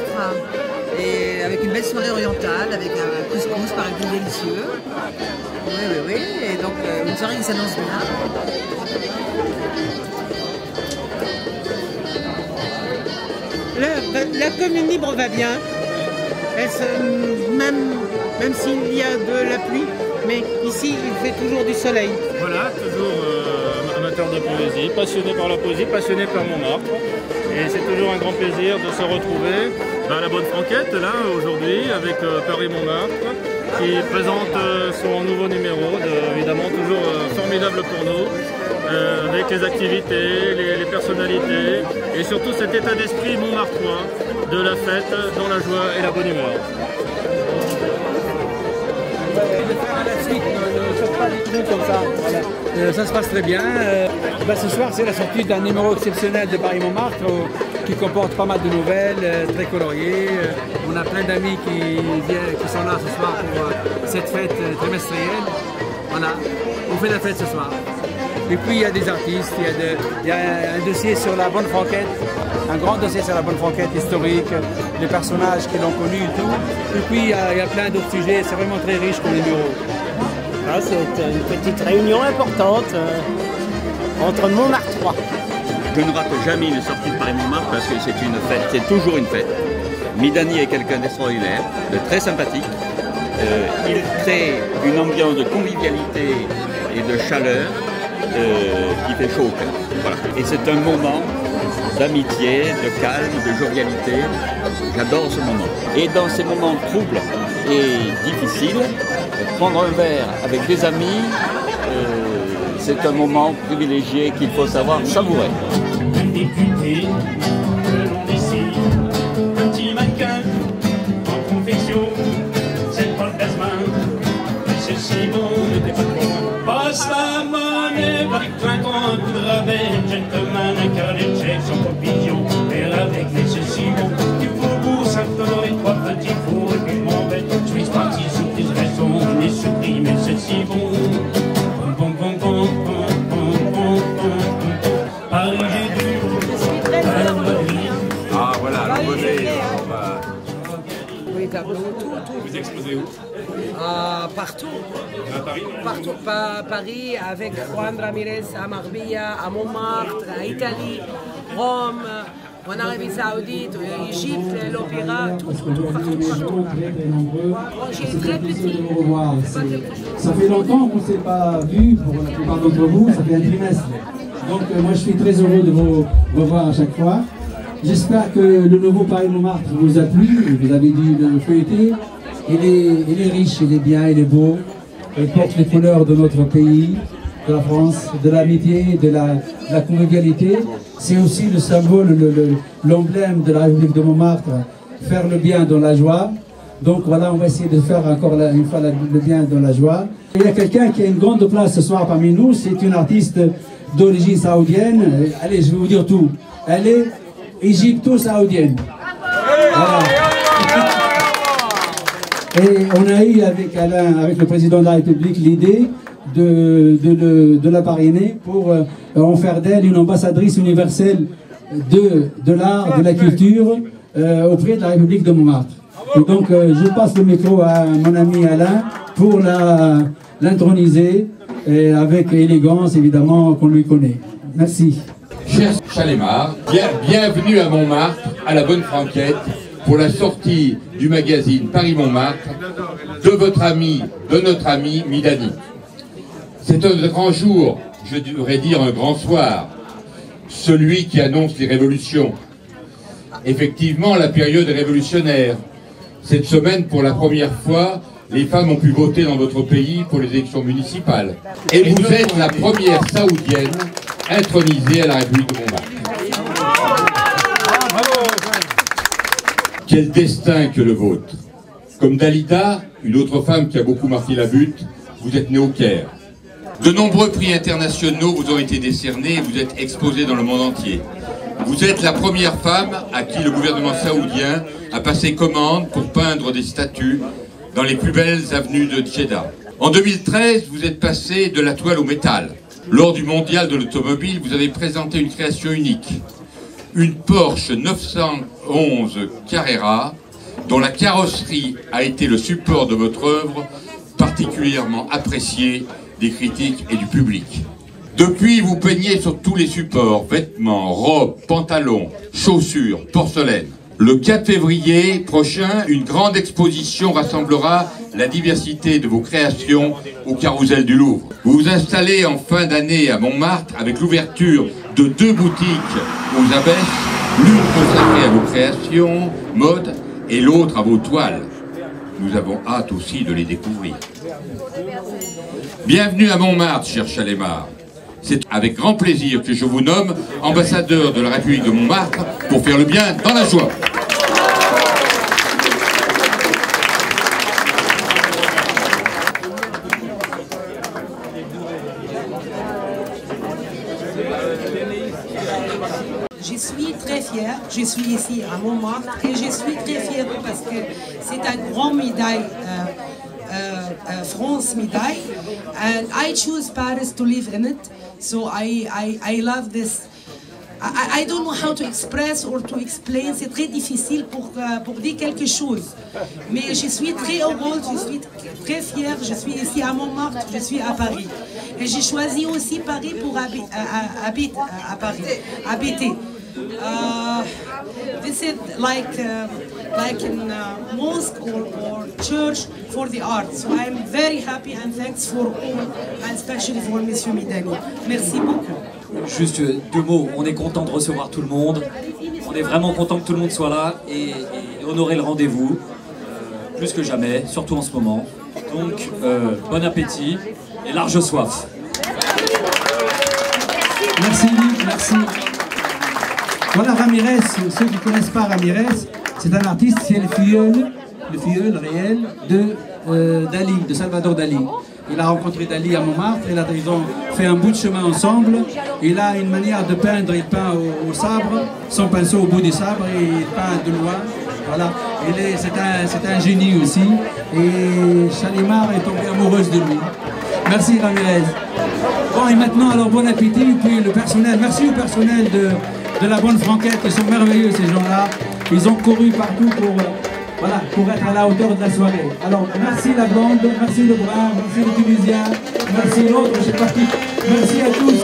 et avec une belle soirée orientale, avec un couscous par exemple délicieux. Oui, et donc une soirée qui s'annonce bien. La commune libre va bien, même s'il y a de la pluie, mais ici il fait toujours du soleil. Voilà, toujours amateur de poésie, passionné par la poésie, passionné par Montmartre. Et c'est toujours un grand plaisir de se retrouver à la Bonne Franquette, là, aujourd'hui, avec Paris-Montmartre, qui présente son nouveau numéro, évidemment toujours formidable pour nous, avec les activités, les personnalités, et surtout cet état d'esprit montmartrois de la fête dans la joie et la bonne humeur. Comme ça, voilà. Ça se passe très bien. Ce soir, c'est la sortie d'un numéro exceptionnel de Paris-Montmartre qui comporte pas mal de nouvelles, très coloriées. On a plein d'amis qui sont là ce soir pour cette fête trimestrielle. Voilà, on fait la fête ce soir. Et puis il y a des artistes, il y a un dossier sur la Bonne Franquette, un grand dossier sur la Bonne Franquette historique, les personnages qui l'ont connu et tout. Et puis il y a plein d'autres sujets, c'est vraiment très riche comme numéro. Ah, c'est une petite réunion importante entre Montmartrois. Je ne rate jamais une sortie de Paris-Montmartre parce que c'est une fête, c'est toujours une fête. Midani est quelqu'un d'extraordinaire, de très sympathique. Il crée une ambiance de convivialité et de chaleur qui fait chaud au cœur. Voilà. Et c'est un moment d'amitié, de calme, de jovialité. J'adore ce moment. Et dans ces moments troubles et difficiles, prendre un verre avec des amis, c'est un moment privilégié qu'il faut savoir savourer. Un député que l'on décide, un petit mannequin en confection, c'est Paul Gasmin, c'est Simon n'était pas trop loin. Passe la monnaie, par les clinquants, un coup de rabais, un gentleman, un carré de chèque, son papillon, et avec les Simon, du faubourg Saint-Honoré, trois petits fours, et puis je m'en vais, je suis parti sous tes raisons, on est surpris, mais c'est si bon. Ah voilà, l'abonné, on va... Oui, tableau, tout. Vous exposez où? Partout. À Paris? Partout. Paris, avec Juan Ramirez à Marbella, à Montmartre, à Italie, Rome, en Arabie Saoudite, Égypte, l'Opéra, tout, partout. J'ai très petit. Ça fait longtemps qu'on ne s'est pas vu, pour la plupart d'entre vous, ça fait un trimestre. Donc moi je suis très heureux de vous revoir à chaque fois. J'espère que le nouveau Paris-Montmartre vous a plu, vous avez dû le feuilleter. Il est riche, il est bien, il est beau. Il porte les couleurs de notre pays, de la France, de l'amitié, de la convivialité. C'est aussi le symbole, l'emblème de la République de Montmartre, faire le bien dans la joie. Donc voilà, on va essayer de faire encore une fois le bien dans la joie. Il y a quelqu'un qui a une grande place ce soir parmi nous, c'est une artiste d'origine saoudienne. Allez, je vais vous dire tout. Elle est égypto-saoudienne. Voilà. Et on a eu avec Alain, avec le président de la République, l'idée de la parrainer pour en faire d'elle une ambassadrice universelle de l'art, de la culture auprès de la République de Montmartre. Et donc je passe le micro à mon ami Alain pour l'introniser avec élégance évidemment qu'on lui connaît. Merci. Cher Chalémar, bienvenue à Montmartre, à la Bonne Franquette, pour la sortie du magazine Paris-Montmartre de notre ami Midani. C'est un grand jour, je devrais dire un grand soir, celui qui annonce les révolutions. Effectivement, la période est révolutionnaire. Cette semaine, pour la première fois, les femmes ont pu voter dans votre pays pour les élections municipales. Et vous êtes la première saoudienne intronisée à la République de Montmartre. Quel destin que le vôtre. Comme Dalida, une autre femme qui a beaucoup marqué la butte, vous êtes née au Caire. De nombreux prix internationaux vous ont été décernés et vous êtes exposés dans le monde entier. Vous êtes la première femme à qui le gouvernement saoudien a passé commande pour peindre des statues dans les plus belles avenues de Jeddah. En 2013, vous êtes passé de la toile au métal. Lors du mondial de l'automobile, vous avez présenté une création unique. une Porsche 911 Carrera dont la carrosserie a été le support de votre œuvre, particulièrement appréciée des critiques et du public. Depuis, vous peignez sur tous les supports, vêtements, robes, pantalons, chaussures, porcelaine. Le 4 février prochain, une grande exposition rassemblera la diversité de vos créations au Carrousel du Louvre. Vous vous installez en fin d'année à Montmartre avec l'ouverture de 2 boutiques aux Abbesses, l'une consacrée à vos créations, mode, et l'autre à vos toiles. Nous avons hâte aussi de les découvrir. Bienvenue à Montmartre, cher Chalémar. C'est avec grand plaisir que je vous nomme ambassadeur de la République de Montmartre pour faire le bien dans la joie. Je suis très fière, je suis ici à Montmartre et je suis très fière parce que c'est une grande médaille, France médaille, and I choose Paris to live in it, so I love this. I don't know how to express or to explain, c'est très difficile pour dire quelque chose. Mais je suis très heureuse, je suis très fière, je suis ici à Montmartre, je suis à Paris. Et j'ai choisi aussi Paris pour habiter à Paris, habiter. This is like in mosque or church for the arts. So I'm very happy and thanks for all, and especially for Monsieur Midani. Merci beaucoup. Juste 2 mots, on est content de recevoir tout le monde, on est vraiment content que tout le monde soit là et honorer le rendez-vous, plus que jamais, surtout en ce moment. Donc, bon appétit et large soif. Merci, merci. Voilà Ramirez, ceux qui ne connaissent pas Ramirez, c'est un artiste, c'est le filleul réel de Dali, de Salvador Dali. Il a rencontré Dali à Montmartre, ils ont fait un bout de chemin ensemble. Il a une manière de peindre, il peint au sabre, son pinceau au bout du sabre, et il peint de loin. Voilà. C'est un génie aussi. Et Chalémar est tombée amoureuse de lui. Merci Ramirez. Bon, et maintenant, alors bon appétit. Puis le personnel, merci au personnel de la Bonne Franquette, ils sont merveilleux ces gens-là. Ils ont couru partout pour être à la hauteur de la soirée. Alors, merci la blonde, merci le brun, merci le tunisien, merci l'autre, je sais pas qui. Merci à tous.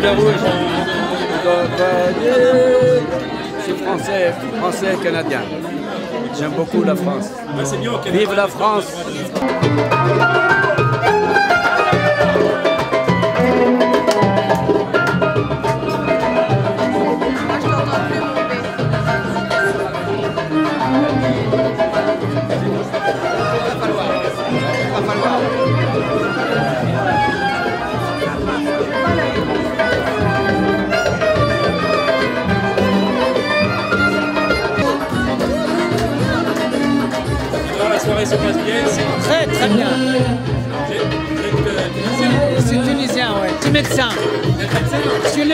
bleu rouge. Je suis français et canadien. J'aime beaucoup la France. Vive la France! La soirée se passe bien. Très très bien. Je suis tunisien, ouais. Je suis médecin. Je suis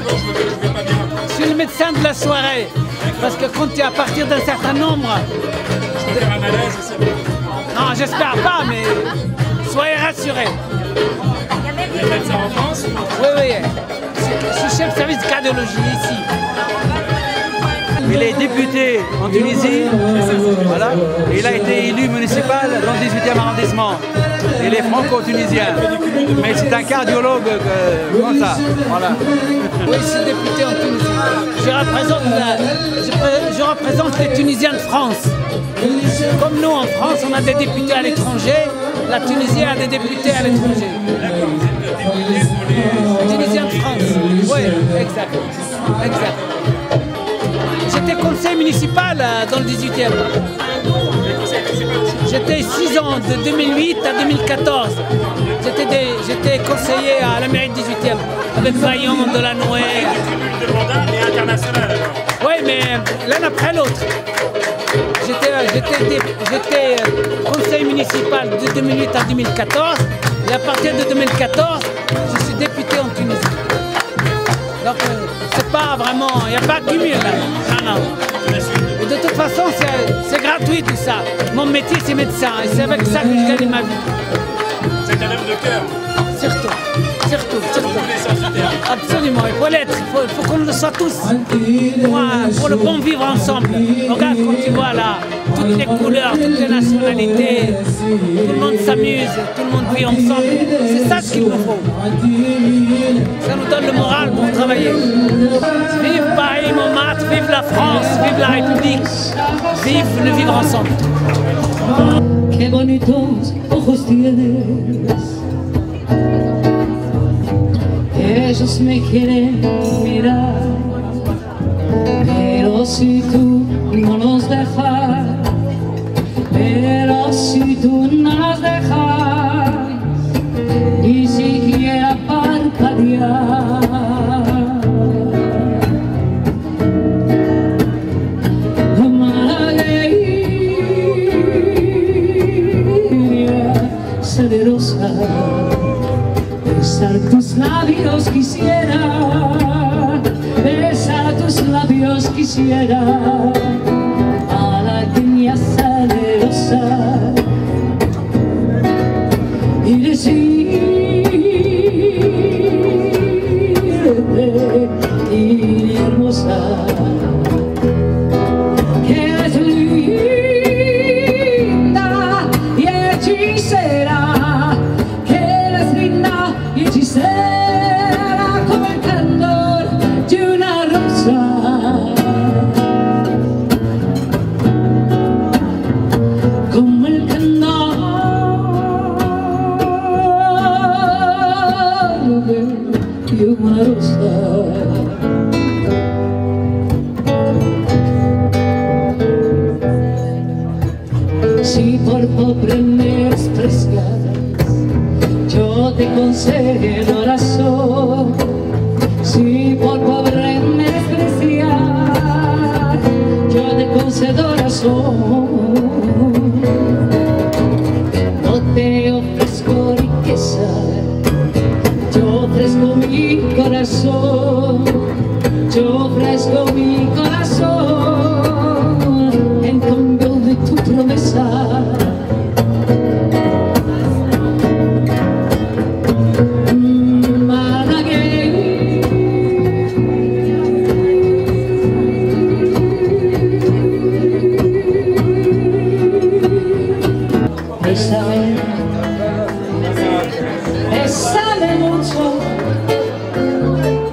le médecin de la soirée. Parce que quand tu es à partir d'un certain nombre... Je peux faire un malaise aussi. Non, j'espère pas, mais soyez rassurés. Vous êtes médecin en France? Oui, oui. Je suis chef de service de cardiologie ici. Il est député en Tunisie, voilà, et il a été élu municipal dans le 18e arrondissement. Il est franco-tunisien, mais c'est un cardiologue comme ça, voilà. Oui, je suis député en Tunisie. Je représente les Tunisiens de France. Comme nous en France, on a des députés à l'étranger, la Tunisie a des députés à l'étranger. Tunisiens de France, oui, exact. Exact. J'étais conseiller municipal dans le 18e. J'étais 6 ans, de 2008 à 2014. J'étais conseiller à la mairie de 18e, avec Vaillant, Delanoë. De mandat et international alors? Oui, mais l'un après l'autre. J'étais conseiller municipal de 2008 à 2014. Et à partir de 2014, je suis député en Tunisie. Donc, c'est pas vraiment, il n'y a pas de cumul là. Non. Et de toute façon, c'est gratuit tout ça. Mon métier, c'est médecin et c'est avec ça que je gagne ma vie. C'est un homme de cœur. Surtout. Absolument, il faut l'être. Il faut qu'on le soit tous. Pour le bon vivre ensemble. Regarde quand tu vois là, toutes les couleurs, toutes les nationalités. Tout le monde s'amuse, tout le monde vit ensemble. C'est ça ce qu'il nous faut. Ça nous donne le moral pour travailler. Vive Paris, Montmartre, vive la France, vive la République. Vive le vivre ensemble. Qué bonitos ojos tienes. Ellos me quieren mirar, pero si tú no los dejas, ni siquiera parpadear. Malagueña, salerosa, besar tus labios quisiera, besar tus labios quisiera, malagueña salerosa, y decirte, y hermosa, que eres linda y hechicera. Como el candor de una rosa, como el candor de una rosa. Si por pobre me desprecias, yo te concedo razón. Si por pobre me desprecias, yo te concedo razón. No te ofrezco riqueza, yo ofrezco mi corazón. Yo ofrezco mi corazón en cambio de tu promesa. Bésame mucho,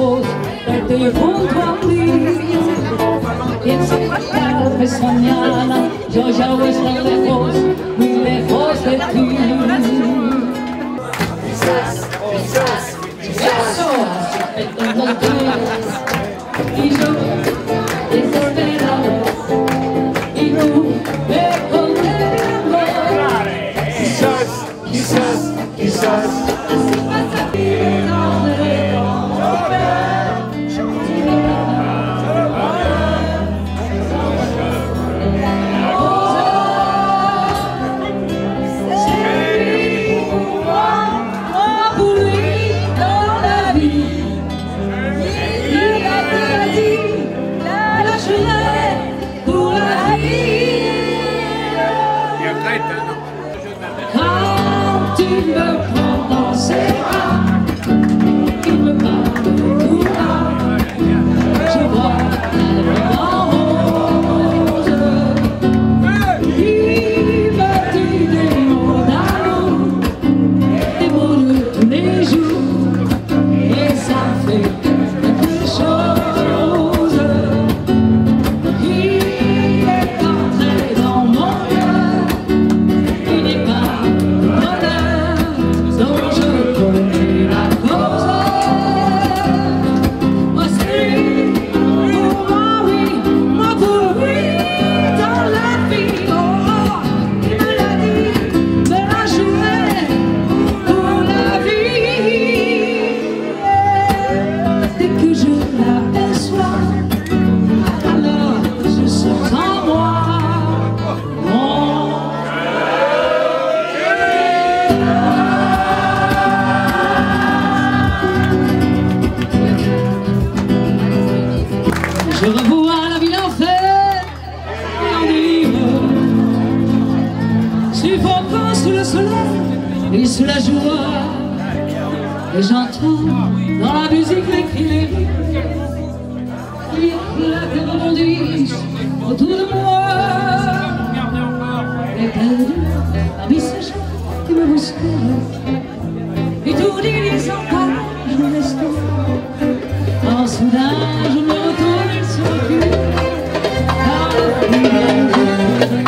lejos verte junto a mí. Pienso que tal vez mañana yo ya voy a estar lejos, muy lejos de ti. Quizás, en los días y yo te esperaba y tú me condenas. Quizás así pasa quand tu me prends dans ses bras, il me parle de tout bas, je vois la lèvre en rose, il me dit des mots d'amour, des mots de tous les jours, et ça fait quelque chose. Il est entré dans mon cœur, il n'est pas bonheur dont je connais la cause. Moi c'est lui, pour moi oui, moi pour lui, dans la vie. Oh, il me l'a dit, me l'a joué pour la vie. Dès que je l'aperçois, alors je sens en moi mon je revois la ville en fête et en délire, suffocant sous le soleil et sous la joie, et j'entends dans la musique les cris, les rires, les éclats qui rebondissent autour de moi, et perdu, la vie s'échappe qui me bouscule, et tout dit les paroles, je me laisse tomber. Quand soudain je me retourne, il se recule, car la pluie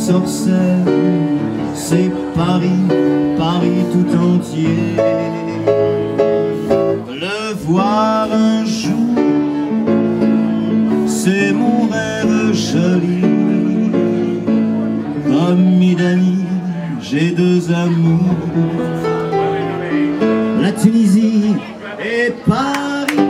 sorcelle, c'est Paris, Paris tout entier. Le voir un jour, c'est mon rêve joli. Comme Midani, j'ai deux amours, la Tunisie et Paris.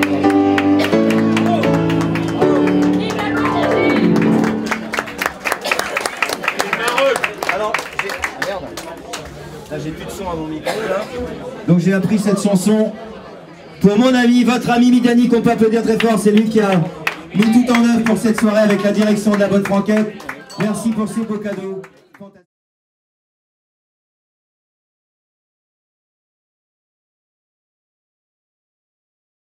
Alors, merde, là j'ai plus de son à mon micro là. Donc j'ai appris cette chanson pour mon ami, votre ami Midani, qu'on peut applaudir très fort. C'est lui qui a mis tout en œuvre pour cette soirée avec la direction de la Bonne Franquette. Merci pour ces beaux cadeaux.